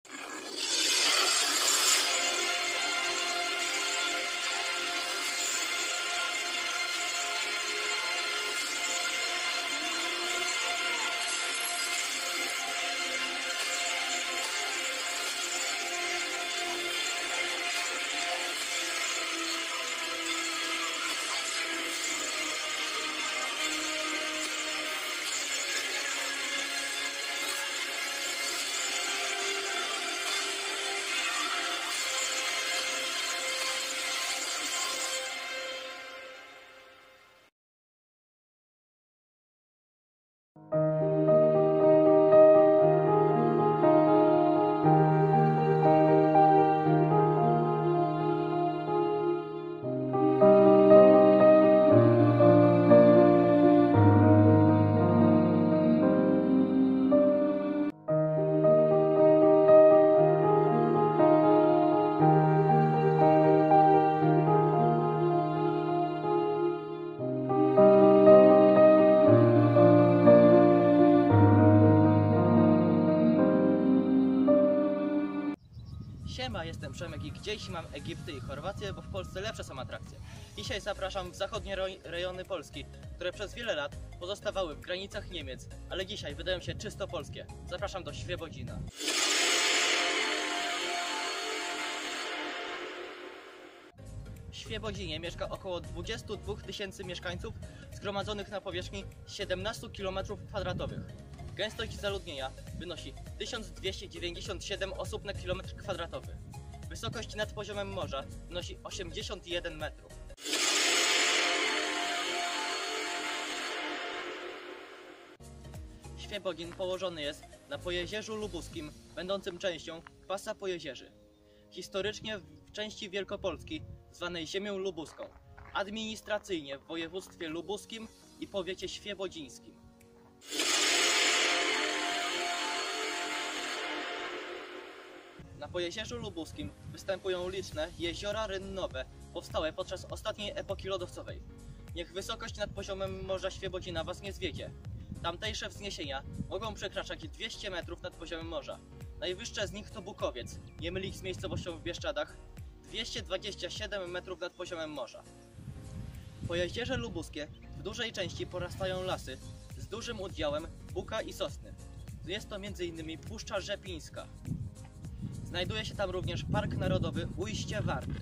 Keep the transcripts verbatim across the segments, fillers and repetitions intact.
Siema, jestem Przemek i gdzieś mam Egipty i Chorwację, bo w Polsce lepsze są atrakcje. Dzisiaj zapraszam w zachodnie rejony Polski, które przez wiele lat pozostawały w granicach Niemiec, ale dzisiaj wydają się czysto polskie. Zapraszam do Świebodzina. W Świebodzinie mieszka około dwudziestu dwóch tysięcy mieszkańców zgromadzonych na powierzchni siedemnastu kilometrów kwadratowych. Gęstość zaludnienia wynosi tysiąc dwieście dziewięćdziesiąt siedem osób na kilometr kwadratowy. Wysokość nad poziomem morza wynosi osiemdziesiąt jeden metrów. Świebodzin położony jest na Pojezierzu Lubuskim, będącym częścią pasa Pojezierzy. Historycznie w części Wielkopolski zwanej ziemią lubuską, administracyjnie w województwie lubuskim i powiecie świebodzińskim. Na Pojezierzu Lubuskim występują liczne jeziora rynnowe powstałe podczas ostatniej epoki lodowcowej. Niech wysokość nad poziomem Morza Świebodzina Was nie zwiedzie. Tamtejsze wzniesienia mogą przekraczać dwieście metrów nad poziomem morza. Najwyższe z nich to Bukowiec, nie mylić z miejscowością w Bieszczadach, dwieście dwadzieścia siedem metrów nad poziomem morza. Pojezierze lubuskie w dużej części porastają lasy z dużym udziałem buka i sosny. Jest to między innymi Puszcza Rzepińska. Znajduje się tam również Park Narodowy Ujście Warty.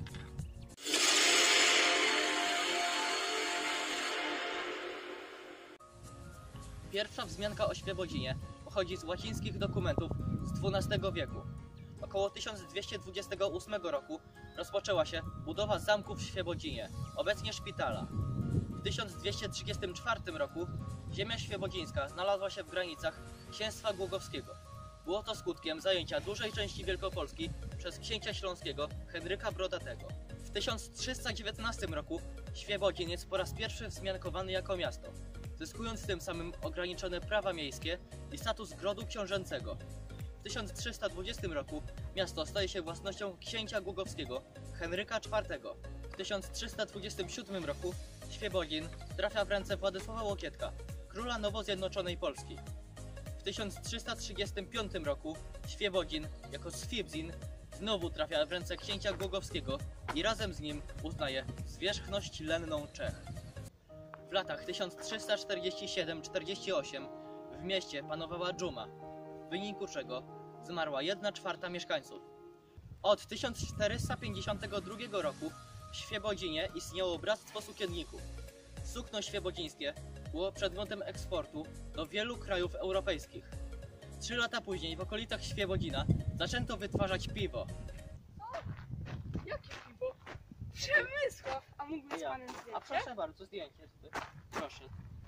Pierwsza wzmianka o Świebodzinie pochodzi z łacińskich dokumentów z dwunastego wieku. Około tysiąc dwieście dwudziestego ósmego roku rozpoczęła się budowa zamku w Świebodzinie, obecnie szpitala. W tysiąc dwieście trzydziestym czwartym roku ziemia świebodzińska znalazła się w granicach Księstwa Głogowskiego. Było to skutkiem zajęcia dużej części Wielkopolski przez księcia śląskiego Henryka Brodatego. W tysiąc trzysta dziewiętnastym roku Świebodzin jest po raz pierwszy wzmiankowany jako miasto, zyskując tym samym ograniczone prawa miejskie i status grodu książęcego. W tysiąc trzysta dwudziestym roku miasto staje się własnością księcia głogowskiego Henryka czwartego. W tysiąc trzysta dwudziestym siódmym roku Świebodzin trafia w ręce Władysława Łokietka, króla nowo zjednoczonej Polski. W tysiąc trzysta trzydziestym piątym roku Świebodzin jako Swibzin znowu trafia w ręce księcia głogowskiego i razem z nim uznaje zwierzchność lenną Czech. W latach tysiąc trzysta czterdziestym siódmym do czterdziestego ósmego w mieście panowała dżuma, w wyniku czego zmarła jedna czwarta mieszkańców. Od tysiąc czterysta pięćdziesiątego drugiego roku w Świebodzinie istniało Bractwo Sukienników. Sukno świebodzińskie było przedmiotem eksportu do wielu krajów europejskich. Trzy lata później w okolicach Świebodzina zaczęto wytwarzać piwo. Co? Jakie piwo? Przemysław! A mógłby z Ja. panem zdjęcie? A proszę bardzo, zdjęcie. Proszę.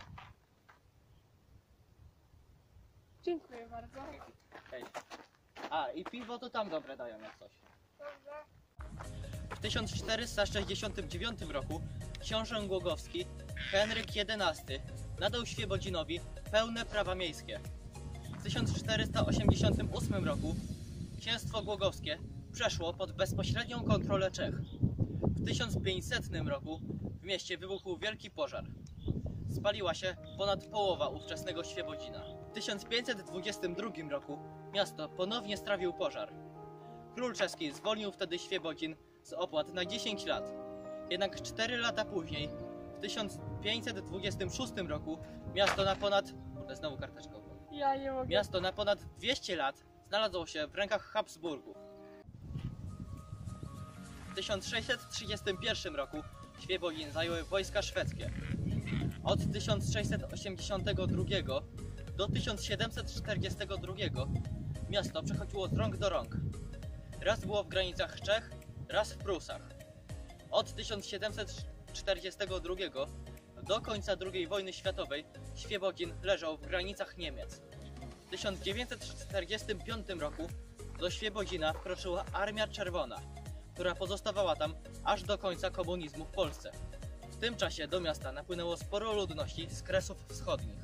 Dziękuję bardzo. Hej. A, i piwo to tam dobre dają jak coś. Dobrze. W tysiąc czterysta sześćdziesiątym dziewiątym roku książę głogowski Henryk jedenasty nadał Świebodzinowi pełne prawa miejskie. W tysiąc czterysta osiemdziesiątym ósmym roku księstwo głogowskie przeszło pod bezpośrednią kontrolę Czech. W tysiąc pięćsetnym roku w mieście wybuchł wielki pożar. spaliła się ponad połowa ówczesnego Świebodzina. W tysiąc pięćset dwudziestym drugim roku miasto ponownie strawił pożar. Król czeski zwolnił wtedy Świebodzin z opłat na dziesięć lat. Jednak cztery lata później, w tysiąc pięćset dwudziestym szóstym roku, miasto na ponad... Kurde, znowu karteczka. Ja nie mogę. Miasto na ponad dwieście lat znalazło się w rękach Habsburgów. W tysiąc sześćset trzydziestym pierwszym roku Świebodzin zajęły wojska szwedzkie. Od tysiąc sześćset osiemdziesiątego drugiego do tysiąc siedemset czterdziestego drugiego miasto przechodziło z rąk do rąk. Raz było w granicach Czech, raz w Prusach. Od tysiąc siedemset czterdziestego drugiego do końca drugiej wojny światowej Świebodzin leżał w granicach Niemiec. W tysiąc dziewięćset czterdziestym piątym roku do Świebodzina wkroczyła Armia Czerwona, która pozostawała tam aż do końca komunizmu w Polsce. W tym czasie do miasta napłynęło sporo ludności z Kresów Wschodnich.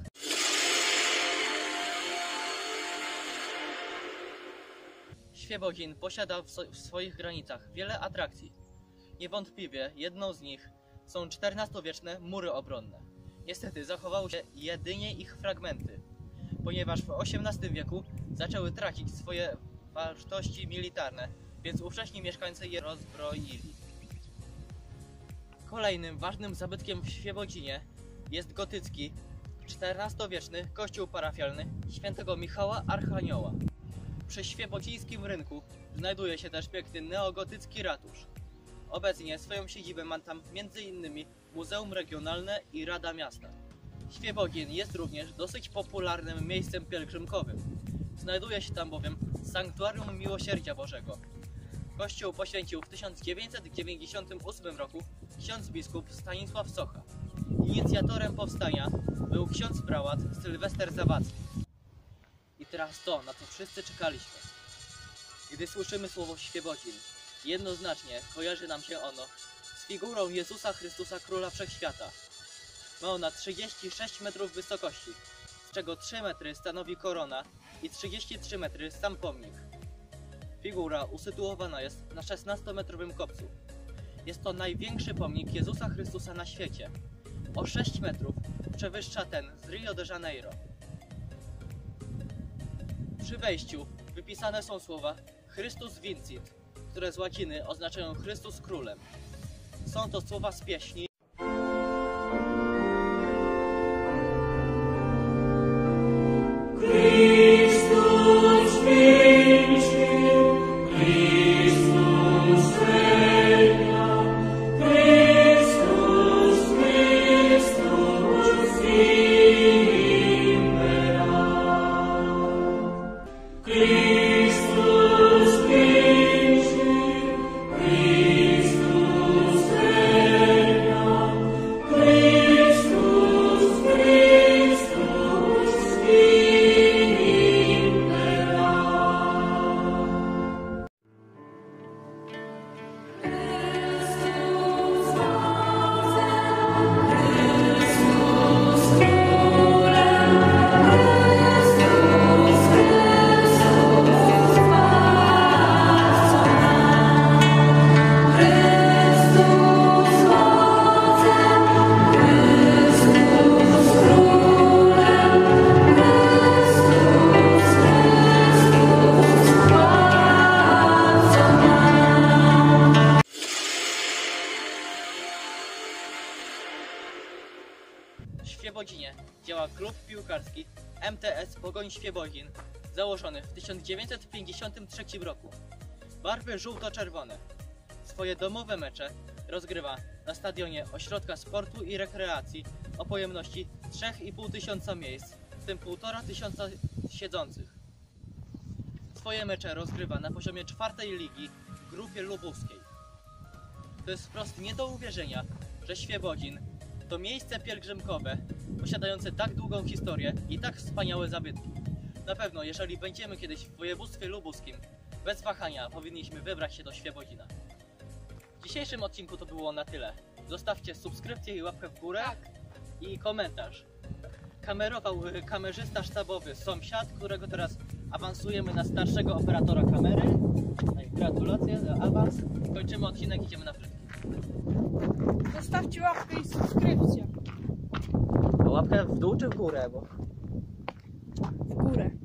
Świebodzin posiada w, so w swoich granicach wiele atrakcji. Niewątpliwie jedną z nich są czternastowieczne mury obronne. Niestety zachowały się jedynie ich fragmenty, ponieważ w osiemnastym wieku zaczęły tracić swoje wartości militarne, więc ówcześni mieszkańcy je rozbroili. Kolejnym ważnym zabytkiem w Świebodzinie jest gotycki, czternastowieczny kościół parafialny świętego Michała Archanioła. Przy świebodzińskim rynku znajduje się też piękny neogotycki ratusz. Obecnie swoją siedzibę ma tam między innymi Muzeum Regionalne i Rada Miasta. Świebodzin jest również dosyć popularnym miejscem pielgrzymkowym. Znajduje się tam bowiem Sanktuarium Miłosierdzia Bożego. Kościół poświęcił w tysiąc dziewięćset dziewięćdziesiątym ósmym roku ksiądz biskup Stanisław Socha. Inicjatorem powstania był ksiądz prałat Sylwester Zawadzki. I teraz to, na co wszyscy czekaliśmy. Gdy słyszymy słowo Świebodzin, jednoznacznie kojarzy nam się ono z figurą Jezusa Chrystusa Króla Wszechświata. Ma ona trzydzieści sześć metrów wysokości, z czego trzy metry stanowi korona i trzydzieści trzy metry sam pomnik. Figura usytuowana jest na szesnastometrowym kopcu. Jest to największy pomnik Jezusa Chrystusa na świecie. O sześć metrów przewyższa ten z Rio de Janeiro. Przy wejściu wypisane są słowa Christus Vincit, które z łaciny oznaczają Chrystus Królem. Są to słowa z pieśni Christus Vincit, Christus Regnat, Christus, Christus imperat. Christus Vincit, Christus Regnat, Christus, Christus W Świebodzinie działa klub piłkarski M T S Pogoń Świebodzin, założony w tysiąc dziewięćset pięćdziesiątym trzecim roku. Barwy żółto-czerwone. Swoje domowe mecze rozgrywa na stadionie Ośrodka Sportu i Rekreacji o pojemności trzy i pół tysiąca miejsc, w tym półtora tysiąca siedzących. Swoje mecze rozgrywa na poziomie czwartej ligi w grupie lubuskiej. To jest wprost nie do uwierzenia, że Świebodzin to miejsce pielgrzymkowe posiadające tak długą historię i tak wspaniałe zabytki. Na pewno, jeżeli będziemy kiedyś w województwie lubuskim, bez wahania powinniśmy wybrać się do Świebodzina. W dzisiejszym odcinku to było na tyle. Zostawcie subskrypcję i łapkę w górę Tak. i komentarz. Kamerował y, kamerzysta sztabowy sąsiad, którego teraz awansujemy na starszego operatora kamery. Gratulacje za awans. Kończymy odcinek, idziemy na frytki. Zostawcie łapkę i subskrypcję. A łapkę w dół czy w górę? Bo... W górę.